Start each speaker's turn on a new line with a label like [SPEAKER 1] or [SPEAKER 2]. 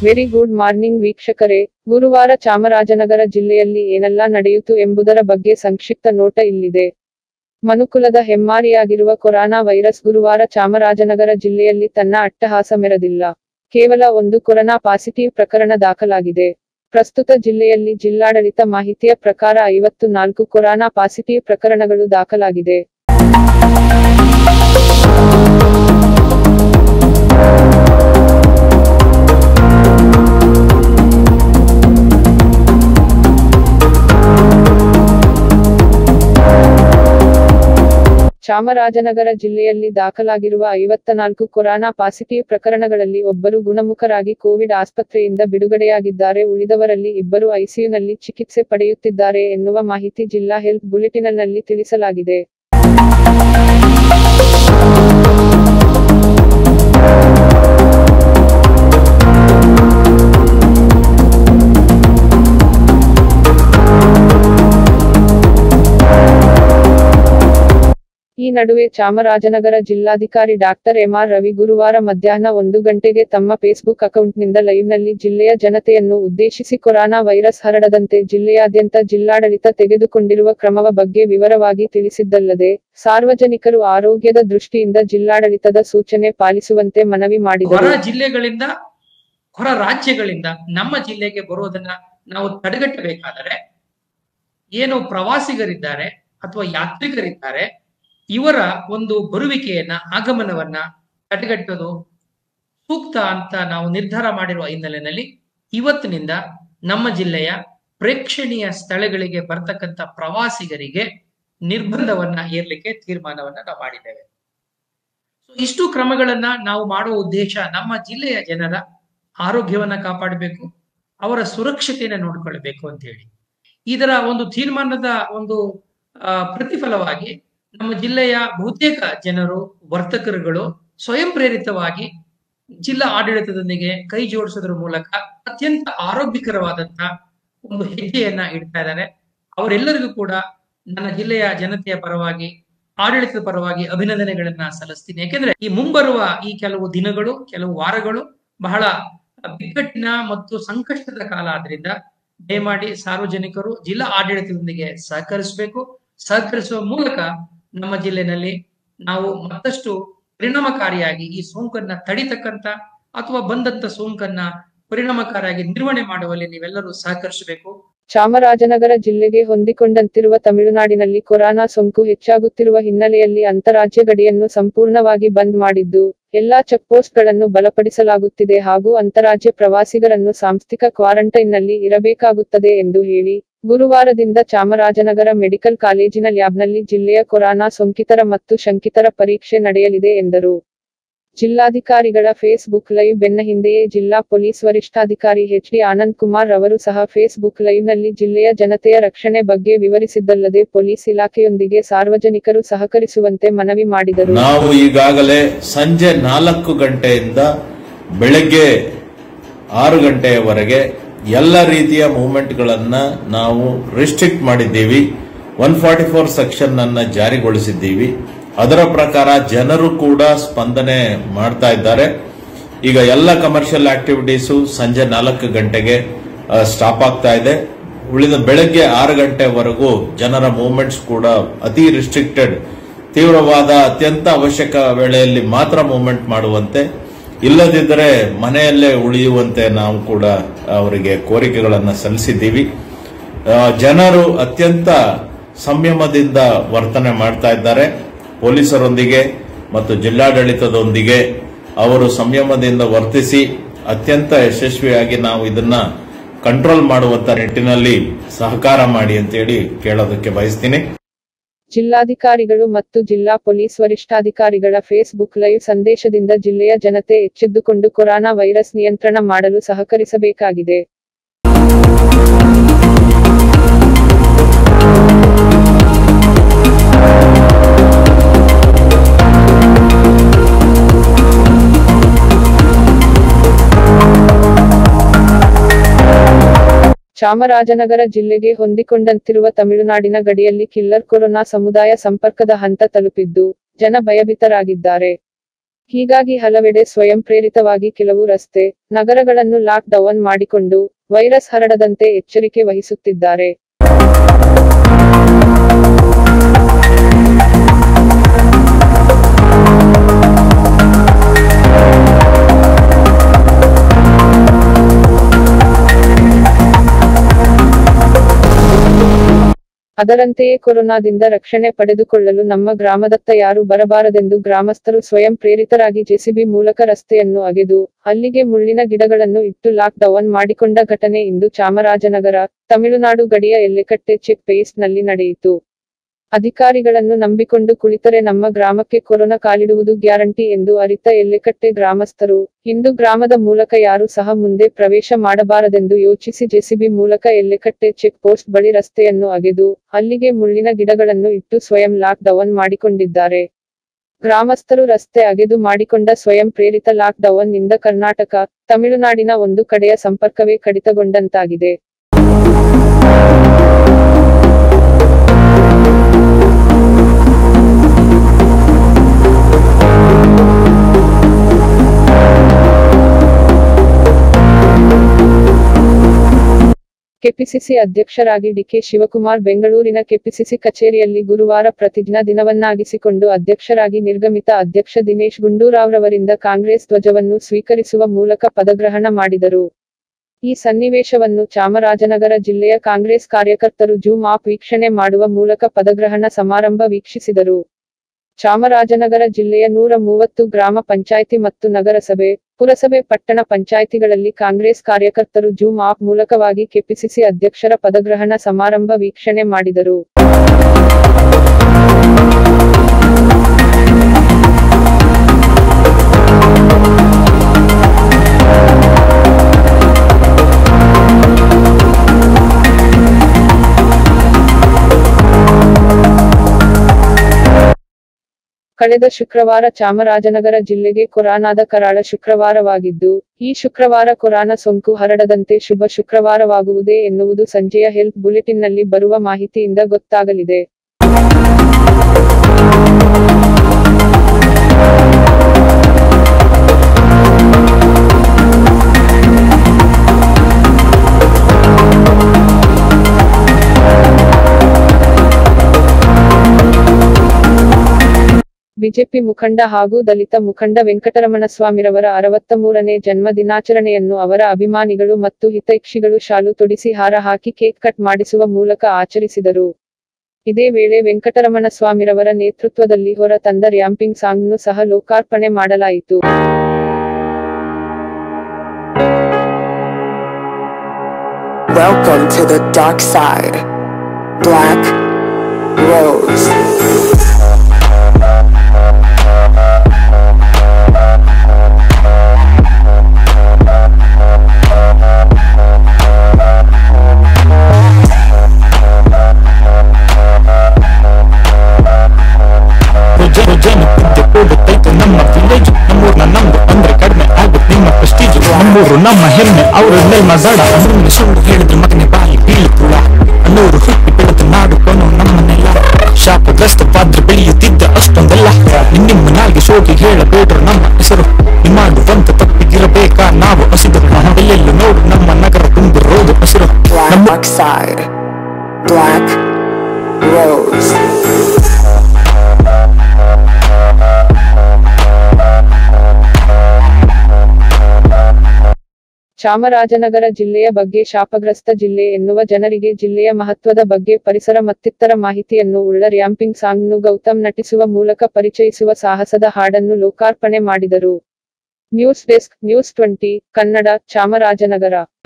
[SPEAKER 1] Very good morning ವೀಕ್ಷಕರೇ, ಗುರುವಾರ ಚಾಮರಾಜನಗರ ಜಿಲ್ಲೆಯಲ್ಲಿ ಏನೆಲ್ಲ ನಡೆಯಿತು ಎಂಬುದರ ಬಗ್ಗೆ ಸಂಕ್ಷಿಪ್ತ ನೋಟ ಇಲ್ಲಿದೆ. ಮನುಕುಲದ ಹೆಮ್ಮಾರಿಯಾಗಿರುವ ಕೊರೋನಾ ವೈರಸ್ ಗುರುವಾರ ಚಾಮರಾಜನಗರ ಜಿಲ್ಲೆಯಲ್ಲಿ ತನ್ನ ಅಟ್ಟಹಾಸ ಮೆರೆದಿಲ್ಲ. ಕೇವಲ ಒಂದು ಕೊರೋನಾ ಪಾಸಿಟಿವ್ ಪ್ರಕರಣ ದಾಖಲಾಗಿದೆ. ಪ್ರಸ್ತುತ ಜಿಲ್ಲೆಯಲ್ಲಿ ಜಿಲ್ಲಾಡಳಿತ ಮಾಹಿತಿಯ ಪ್ರಕಾರ 54 ಕೊರೋನಾ ಪಾಸಿಟಿವ್ ಪ್ರಕರಣಗಳು ದಾಖಲಾಗಿದೆ. ಚಾಮರಾಜನಗರ ಜಿಲ್ಲೆಯಲ್ಲಿ ದಾಖಲಾಗಿರುವ 54 ಕೊರೋನಾ ಪಾಸಿಟಿವ್ ಪ್ರಕರಣಗಳಲ್ಲಿ ಒಬ್ಬರು ಗುಣಮುಖರಾಗಿ ಕೋವಿಡ್ ಆಸ್ಪತ್ರೆಯಿಂದ ಬಿಡುಗಡೆಯಾಗಿದ್ದಾರೆ. ಉಳಿದವರಲ್ಲಿ ಇಬ್ಬರು ಐಸಿಯುನಲ್ಲಿ ಚಿಕಿತ್ಸೆ ಪಡೆಯುತ್ತಿದ್ದಾರೆ ಎನ್ನುವ ಮಾಹಿತಿ ಜಿಲ್ಲಾ ಹೆಲ್ತ್ ಬುಲೆಟಿನ್ನಲ್ಲಿ ತಿಳಿಸಲಾಗಿದೆ. ಈ ನಡುವೆ ಚಾಮರಾಜನಗರ ಜಿಲ್ಲಾಧಿಕಾರಿ ಡಾಕ್ಟರ್ ಎಂ.ಆರ್. ರವಿ ಗುರುವಾರ ಮಧ್ಯಾಹ್ನ 1 ಗಂಟೆಗೆ ತಮ್ಮ ಫೇಸ್ಬುಕ್ ಅಕೌಂಟ್ನಿಂದ ಲೈವ್ನಲ್ಲಿ ಜಿಲ್ಲೆಯ ಜನತೆಯನ್ನು ಉದ್ದೇಶಿಸಿ ಕೊರೋನಾ ವೈರಸ್ ಹರಡದಂತೆ ಜಿಲ್ಲೆಯಾದ್ಯಂತ ಜಿಲ್ಲಾಡಳಿತ ತೆಗೆದುಕೊಂಡಿರುವ ಕ್ರಮವ ಬಗ್ಗೆ ವಿವರವಾಗಿ ತಿಳಿಸಿದ್ದಲ್ಲದೆ, ಸಾರ್ವಜನಿಕರು ಆರೋಗ್ಯದ ದೃಷ್ಟಿಯಿಂದ ಜಿಲ್ಲಾಡಳಿತದ ಸೂಚನೆ ಪಾಲಿಸುವಂತೆ ಮನವಿ ಮಾಡಿದರು.
[SPEAKER 2] ಹೊರ ಜಿಲ್ಲೆಗಳಿಂದ, ಹೊರ ರಾಜ್ಯಗಳಿಂದ ನಮ್ಮ ಜಿಲ್ಲೆಗೆ ಬರೋದನ್ನ ನಾವು ತಡೆಗಟ್ಟಬೇಕಾದರೆ ಏನು ಪ್ರವಾಸಿಗರಿದ್ದಾರೆ ಅಥವಾ ಯಾತ್ರಿಕರಿದ್ದಾರೆ, ಇವರ ಒಂದು ಬರುವಿಕೆಯನ್ನ, ಆಗಮನವನ್ನ ತಡೆಗಟ್ಟೋದು ಸೂಕ್ತ ಅಂತ ನಾವು ನಿರ್ಧಾರ ಮಾಡಿರುವ ಹಿನ್ನೆಲೆಯಲ್ಲಿ ಇವತ್ತಿನಿಂದ ನಮ್ಮ ಜಿಲ್ಲೆಯ ಪ್ರೇಕ್ಷಣೀಯ ಸ್ಥಳಗಳಿಗೆ ಬರ್ತಕ್ಕಂಥ ಪ್ರವಾಸಿಗರಿಗೆ ನಿರ್ಬಂಧವನ್ನ ಹೇರ್ಲಿಕ್ಕೆ ತೀರ್ಮಾನವನ್ನ ನಾವು ಮಾಡಿದ್ದೇವೆ. ಇಷ್ಟು ಕ್ರಮಗಳನ್ನ ನಾವು ಮಾಡುವ ಉದ್ದೇಶ ನಮ್ಮ ಜಿಲ್ಲೆಯ ಜನರ ಆರೋಗ್ಯವನ್ನ ಕಾಪಾಡಬೇಕು, ಅವರ ಸುರಕ್ಷತೆಯನ್ನ ನೋಡ್ಕೊಳ್ಬೇಕು ಅಂತ ಹೇಳಿ. ಇದರ ಒಂದು ತೀರ್ಮಾನದ ಒಂದು ಪ್ರತಿಫಲವಾಗಿ ನಮ್ಮ ಜಿಲ್ಲೆಯ ಬಹುತೇಕ ಜನರು, ವರ್ತಕರುಗಳು ಸ್ವಯಂ ಪ್ರೇರಿತವಾಗಿ ಜಿಲ್ಲಾ ಆಡಳಿತದೊಂದಿಗೆ ಕೈ ಜೋಡಿಸೋದ್ರ ಮೂಲಕ ಅತ್ಯಂತ ಆರೋಗ್ಯಕರವಾದಂತಹ ಒಂದು ಹೆಜ್ಜೆಯನ್ನ ಇಡ್ತಾ ಇದ್ದಾರೆ. ಅವರೆಲ್ಲರಿಗೂ ಕೂಡ ನನ್ನ ಜಿಲ್ಲೆಯ ಜನತೆಯ ಪರವಾಗಿ, ಆಡಳಿತದ ಪರವಾಗಿ ಅಭಿನಂದನೆಗಳನ್ನ ಸಲ್ಲಿಸ್ತೀನಿ. ಯಾಕೆಂದ್ರೆ ಈ ಮುಂಬರುವ ಈ ಕೆಲವು ದಿನಗಳು, ಕೆಲವು ವಾರಗಳು ಬಹಳ ಬಿಕ್ಕಟ್ಟಿನ ಮತ್ತು ಸಂಕಷ್ಟದ ಕಾಲ ಆದ್ರಿಂದ ದಯಮಾಡಿ ಸಾರ್ವಜನಿಕರು ಜಿಲ್ಲಾ ಆಡಳಿತದೊಂದಿಗೆ ಸಹಕರಿಸಬೇಕು. ಸಹಕರಿಸುವ ಮೂಲಕ ನಮ್ಮ ಜಿಲ್ಲೆಯಲ್ಲಿ ನಾವು ಮತ್ತಷ್ಟು ಪರಿಣಾಮಕಾರಿಯಾಗಿ ಈ ಸೋಂಕನ್ನ ತಡಿತಕ್ಕಂತ ಅಥವಾ ಬಂದಂತ ಸೋಂಕನ್ನ ಪರಿಣಾಮಕಾರಿಯಾಗಿ ನಿರ್ವಹಣೆ ಮಾಡುವಲ್ಲಿ ನೀವೆಲ್ಲರೂ ಸಹಕರಿಸಬೇಕು.
[SPEAKER 1] ಚಾಮರಾಜನಗರ ಜಿಲ್ಲೆಗೆ ಹೊಂದಿಕೊಂಡಂತಿರುವ ತಮಿಳುನಾಡಿನಲ್ಲಿ ಕೊರೋನಾ ಸೋಂಕು ಹೆಚ್ಚಾಗುತ್ತಿರುವ ಹಿನ್ನೆಲೆಯಲ್ಲಿ ಅಂತಾರಾಜ್ಯ ಗಡಿಯನ್ನು ಸಂಪೂರ್ಣವಾಗಿ ಬಂದ್ ಮಾಡಿದ್ದು, ಎಲ್ಲಾ ಚೆಕ್ಪೋಸ್ಟ್ಗಳನ್ನು ಬಲಪಡಿಸಲಾಗುತ್ತಿದೆ ಹಾಗೂ ಅಂತಾರಾಜ್ಯ ಪ್ರವಾಸಿಗರನ್ನು ಸಾಂಸ್ಥಿಕ ಕ್ವಾರಂಟೈನ್ನಲ್ಲಿ ಇರಬೇಕಾಗುತ್ತದೆ ಎಂದು ಹೇಳಿ, ಗುರುವಾರದಿಂದ ಚಾಮರಾಜನಗರ ಮೆಡಿಕಲ್ ಕಾಲೇಜಿನ ಲ್ಯಾಬ್ನಲ್ಲಿ ಜಿಲ್ಲೆಯ ಕೊರೋನಾ ಸೋಂಕಿತರ ಮತ್ತು ಶಂಕಿತರ ಪರೀಕ್ಷೆ ನಡೆಯಲಿದೆ ಎಂದರು. ಜಿಲ್ಲಾಧಿಕಾರಿಗಳ ಫೇಸ್ಬುಕ್ ಲೈವ್ ಬೆನ್ನ ಹಿಂದೆಯೇ ಜಿಲ್ಲಾ ಪೊಲೀಸ್ ವರಿಷ್ಠಾಧಿಕಾರಿ ಎಚ್.ಡಿ. ಆನಂದ್ ಕುಮಾರ್ ಅವರು ಸಹ ಫೇಸ್ಬುಕ್ ಲೈವ್ನಲ್ಲಿ ಜಿಲ್ಲೆಯ ಜನತೆಯ ರಕ್ಷಣೆ ಬಗ್ಗೆ ವಿವರಿಸಿದ್ದಲ್ಲದೆ ಪೊಲೀಸ್ ಇಲಾಖೆಯೊಂದಿಗೆ ಸಾರ್ವಜನಿಕರು ಸಹಕರಿಸುವಂತೆ ಮನವಿ ಮಾಡಿದರು.
[SPEAKER 3] ನಾವು ಈಗಾಗಲೇ ಸಂಜೆ 4 ಗಂಟೆಯಿಂದ ಬೆಳಗ್ಗೆ 6 ಗಂಟೆಯವರೆಗೆ ಎಲ್ಲ ರೀತಿಯ ಮೂವ್ಮೆಂಟ್ಗಳನ್ನ ನಾವು ರಿಸ್ಟ್ರಿಕ್ಟ್ ಮಾಡಿದ್ದೀವಿ. 144 ಸೆಕ್ಷನ್ ಅನ್ನ ಜಾರಿಗೊಳಿಸಿದ್ದೀವಿ. ಅದರ ಪ್ರಕಾರ ಜನರು ಕೂಡ ಸ್ಪಂದನೆ ಮಾಡ್ತಾ ಇದ್ದಾರೆ. ಈಗ ಎಲ್ಲ ಕಮರ್ಷಿಯಲ್ ಆಕ್ಟಿವಿಟೀಸು ಸಂಜೆ 4 ಗಂಟೆಗೆ ಸ್ಟಾಪ್ ಆಗ್ತಾ ಇದೆ. ಉಳಿದ ಬೆಳಗ್ಗೆ 6 ಗಂಟೆವರೆಗೂ ಜನರ ಮೂವ್ಮೆಂಟ್ಸ್ ಕೂಡ ಅತಿ ರಿಸ್ಟ್ರಿಕ್ಟೆಡ್, ತೀವ್ರವಾದ ಅತ್ಯಂತ ಅವಶ್ಯಕ ವೇಳೆಯಲ್ಲಿ ಮಾತ್ರ ಮೂವ್ಮೆಂಟ್ ಮಾಡುವಂತೆ, ಇಲ್ಲದಿದ್ದರೆ ಮನೆಯಲ್ಲೇ ಉಳಿಯುವಂತೆ ನಾವು ಕೂಡ ಅವರಿಗೆ ಕೋರಿಕೆಗಳನ್ನು ಸಲ್ಲಿಸಿದ್ದೀವಿ. ಜನರು ಅತ್ಯಂತ ಸಂಯಮದಿಂದ ವರ್ತನೆ ಮಾಡ್ತಾ ಇದ್ದಾರೆ. ಪೊಲೀಸರೊಂದಿಗೆ ಮತ್ತು ಜಿಲ್ಲಾಡಳಿತದೊಂದಿಗೆ ಅವರು ಸಂಯಮದಿಂದ ವರ್ತಿಸಿ ಅತ್ಯಂತ ಯಶಸ್ವಿಯಾಗಿ ನಾವು ಇದನ್ನ ಕಂಟ್ರೋಲ್ ಮಾಡುವಂತ ನಿಟ್ಟಿನಲ್ಲಿ ಸಹಕಾರ ಮಾಡಿ ಅಂತೇಳಿ ಕೇಳೋದಕ್ಕೆ ಬಯಸ್ತೀನಿ.
[SPEAKER 1] ಜಿಲ್ಲಾಧಿಕಾರಿಗಳು ಮತ್ತು ಜಿಲ್ಲಾ ಪೊಲೀಸ್ ವರಿಷ್ಠಾಧಿಕಾರಿಗಳ ಫೇಸ್ಬುಕ್ ಲೈವ್ ಸಂದೇಶದಿಂದ ಜಿಲ್ಲೆಯ ಜನತೆ ಎಚ್ಚೆತ್ತುಕೊಂಡು ಕೊರೋನಾ ವೈರಸ್ ನಿಯಂತ್ರಣ ಮಾಡಲು ಸಹಕರಿಸಬೇಕಾಗಿದೆ. ಚಾಮರಾಜನಗರ ಜಿಲ್ಲೆಗೆ ಹೊಂದಿಕೊಂಡಂತಿರುವ ತಮಿಳುನಾಡಿನ ಗಡಿಯಲ್ಲಿ ಕಿಲ್ಲರ್ ಕೊರೋನಾ ಸಮುದಾಯ ಸಂಪರ್ಕದ ಹಂತ ತಲುಪಿದ್ದು, ಜನ ಭಯಭೀತರಾಗಿದ್ದಾರೆ. ಹೀಗಾಗಿ ಹಲವೆಡೆ ಸ್ವಯಂ ಪ್ರೇರಿತವಾಗಿ ಕೆಲವು ರಸ್ತೆ, ನಗರಗಳನ್ನು ಲಾಕ್ ಡೌನ್ ಮಾಡಿಕೊಂಡು ವೈರಸ್ ಹರಡದಂತೆ ಎಚ್ಚರಿಕೆ ವಹಿಸುತ್ತಿದ್ದಾರೆ. ಅದರಂತೆಯೇ ಕೊರೋನಾದಿಂದ ರಕ್ಷಣೆ ಪಡೆದುಕೊಳ್ಳಲು ನಮ್ಮ ಗ್ರಾಮದತ್ತ ಯಾರು ಬರಬಾರದೆಂದು ಗ್ರಾಮಸ್ಥರು ಸ್ವಯಂ ಪ್ರೇರಿತರಾಗಿ ಜೆಸಿಬಿ ಮೂಲಕ ರಸ್ತೆಯನ್ನು ಅಗೆದು ಅಲ್ಲಿಗೆ ಮುಳ್ಳಿನ ಗಿಡಗಳನ್ನು ಇಟ್ಟು ಲಾಕ್ ಡೌನ್ ಮಾಡಿಕೊಂಡ ಘಟನೆ ಇಂದು ಚಾಮರಾಜನಗರ, ತಮಿಳುನಾಡು ಗಡಿಯ ಎಲ್ಲೆಕಟ್ಟೆ ಚೆಕ್ ಪೇಸ್ಟ್ ನಲ್ಲಿ ನಡೆಯಿತು. ಅಧಿಕಾರಿಗಳನ್ನು ನಂಬಿಕೊಂಡು ಕುಳಿತರೆ ನಮ್ಮ ಗ್ರಾಮಕ್ಕೆ ಕೊರೋನಾ ಕಾಲಿಡುವುದು ಗ್ಯಾರಂಟಿ ಎಂದು ಅರಿತ ಎಲ್ಲೆಕಟ್ಟೆ ಗ್ರಾಮಸ್ಥರು ಇಂದು ಗ್ರಾಮದ ಮೂಲಕ ಯಾರು ಸಹ ಮುಂದೆ ಪ್ರವೇಶ ಮಾಡಬಾರದೆಂದು ಯೋಚಿಸಿ ಜೆಸಿಬಿ ಮೂಲಕ ಎಲ್ಲೆಕಟ್ಟೆ ಚೆಕ್ ಪೋಸ್ಟ್ ಬಳಿ ರಸ್ತೆಯನ್ನು ಅಗೆದು ಅಲ್ಲಿಗೆ ಮುಳ್ಳಿನ ಗಿಡಗಳನ್ನು ಇಟ್ಟು ಸ್ವಯಂ ಲಾಕ್ ಡೌನ್ ಮಾಡಿಕೊಂಡಿದ್ದಾರೆ. ಗ್ರಾಮಸ್ಥರು ರಸ್ತೆ ಅಗೆದು ಮಾಡಿಕೊಂಡ ಸ್ವಯಂ ಪ್ರೇರಿತ ಲಾಕ್ ಡೌನ್ ನಿಂದ ಕರ್ನಾಟಕ, ತಮಿಳುನಾಡಿನ ಒಂದು ಕಡೆಯ ಸಂಪರ್ಕವೇ ಕಡಿತಗೊಂಡಂತಾಗಿದೆ. ಕೆಪಿಸಿಸಿ ಅಧ್ಯಕ್ಷರಾಗಿ ಡಿಕೆ ಶಿವಕುಮಾರ್ ಬೆಂಗಳೂರಿನ ಕೆಪಿಸಿಸಿ ಕಚೇರಿಯಲ್ಲಿ ಗುರುವಾರ ಪ್ರತಿಜ್ಞಾ ದಿನವನ್ನಾಗಿಸಿಕೊಂಡು ಅಧ್ಯಕ್ಷರಾಗಿ ನಿರ್ಗಮಿತ ಅಧ್ಯಕ್ಷ ದಿನೇಶ್ ಗುಂಡೂರಾವ್ರವರಿಂದ ಕಾಂಗ್ರೆಸ್ ಧ್ವಜವನ್ನು ಸ್ವೀಕರಿಸುವ ಮೂಲಕ ಪದಗ್ರಹಣ ಮಾಡಿದರು. ಈ ಸನ್ನಿವೇಶವನ್ನು ಚಾಮರಾಜನಗರ ಜಿಲ್ಲೆಯ ಕಾಂಗ್ರೆಸ್ ಕಾರ್ಯಕರ್ತರು ಜೂಮ್ ಆಪ್ ವೀಕ್ಷಣೆ ಮಾಡುವ ಮೂಲಕ ಪದಗ್ರಹಣ ಸಮಾರಂಭ ವೀಕ್ಷಿಸಿದರು. ಚಾಮರಾಜನಗರ ಜಿಲ್ಲೆಯ 130 ಗ್ರಾಮ ಪಂಚಾಯಿತಿ ಮತ್ತು ನಗರಸಭೆ, ಪುರಸಭೆ, ಪಟ್ಟಣ ಪಂಚಾಯಿತಿಗಳಲ್ಲಿ ಕಾಂಗ್ರೆಸ್ ಕಾರ್ಯಕರ್ತರು ಜೂಮ್ ಆಪ್ ಮೂಲಕವಾಗಿ ಕೆಪಿಸಿಸಿ ಅಧ್ಯಕ್ಷರ ಪದಗ್ರಹಣ ಸಮಾರಂಭ ವೀಕ್ಷಣೆ ಮಾಡಿದರು. ಕಳೆದ ಶುಕ್ರವಾರ ಚಾಮರಾಜನಗರ ಜಿಲ್ಲೆಗೆ ಕೊರೋನಾದ ಕರಾಳ ಶುಕ್ರವಾರವಾಗಿದ್ದು, ಈ ಶುಕ್ರವಾರ ಕೊರೋನಾ ಸೋಂಕು ಹರಡದಂತೆ ಶುಭ ಶುಕ್ರವಾರವಾಗುವುದೇ ಎನ್ನುವುದು ಸಂಜೆಯ ಹೆಲ್ತ್ ಬುಲೆಟಿನ್ನಲ್ಲಿ ಬರುವ ಮಾಹಿತಿಯಿಂದ ಗೊತ್ತಾಗಲಿದೆ. ಬಿಜೆಪಿ ಮುಖಂಡ ಹಾಗೂ ದಲಿತ ಮುಖಂಡ ವೆಂಕಟರಮಣಸ್ವಾಮಿರವರ 63ನೇ ಜನ್ಮ ದಿನಾಚರಣೆಯನ್ನು ಅವರ ಅಭಿಮಾನಿಗಳು ಮತ್ತು ಹಿತೈಷಿಗಳು ಶಾಲು ತೊಡಿಸಿ ಹಾರ ಹಾಕಿ ಕೇಕ್ ಕಟ್ ಮಾಡಿಸುವ ಮೂಲಕ ಆಚರಿಸಿದರು. ಇದೇ ವೇಳೆ ವೆಂಕಟರಮಣಸ್ವಾಮಿರವರ ನೇತೃತ್ವದಲ್ಲಿ ಹೊರ ತಂದ ರ್ಯಾಂಪಿಂಗ್ ಸಾಂಗ್ನ್ನು ಸಹ ಲೋಕಾರ್ಪಣೆ ಮಾಡಲಾಯಿತು.
[SPEAKER 4] Welcome to the dark side. Black Rose.
[SPEAKER 5] ನಮ್ಮ ವಿಲೇಜ್ ನಮ್ಮೂರ್ನ ನಮ್ದು ಅಂದ್ರೆ ಕಡಿಮೆ ಆಗುತ್ತೆ ನಿಮ್ಮ ಪ್ರೆಸ್ಟೀಜ್. ನಮ್ಮೂರು ನಮ್ಮ ಹೆಮ್ಮೆ ಅವ್ರ ಮೇಲೆ ಮಜಾಡ ಅಮ್ಮನ ಸುಳ್ಳು ಹೇಳಿದ್ರು ಮಗನೇ ಬಾಯಿ ಬೀಳುತ್ತಲ್ಲ. ಅನ್ನೂರು ಹುಟ್ಟಿ ಬೆಳೆದು ನಾಡುಕೊಂಡು ನಮ್ಮನ್ನೆಲ್ಲ ಶಾಪಗ್ರಸ್ತವಾದ್ರೆ ಬೆಳೆಯುತ್ತಿದ್ದ ಅಷ್ಟೊಂದೆಲ್ಲ. ನಿಮ್ಮ ನಾಲ್ಗೆ ಶೋಕಿ ಹೇಳಬೇಡ್ರು ನಮ್ಮ ಹೆಸರು. ನಿಮ್ಮಾಡುವಂತ ತಪ್ಪಿಗಿರಬೇಕಾ ನಾವು ಹಸಿದರು. ಎಲ್ಲೆಲ್ಲೂ ನೋಡು ನಮ್ಮ ನಗರ ತುಂಬಿರೋದು ಹಸಿರು.
[SPEAKER 4] Dark side. Black Rose.
[SPEAKER 1] Chamarajanagar ಜಿಲ್ಲೆಯ ಬಗ್ಗೆ ಶಾಪಗ್ರಸ್ತ ಜಿಲ್ಲೆ ಎನ್ನುವ ಜನರಿಗೆ ಜಿಲ್ಲೆಯ ಮಹತ್ವದ ಬಗ್ಗೆ ಪರಿಸರ ಮತ್ತಿತರ ಮಾಹಿತಿಯನ್ನು ಉಳ್ಳ ರ್ಯಾಂಪಿಂಗ್ ಸಾಂಗ್ನ್ನು ಗೌತಮ್ ನಟಿಸುವ ಮೂಲಕ ಪರಿಚಯಿಸುವ ಸಾಹಸದ ಹಾಡನ್ನು ಲೋಕಾರ್ಪಣೆ ಮಾಡಿದರು. News desk, news 20 Kannada, Chamarajanagar.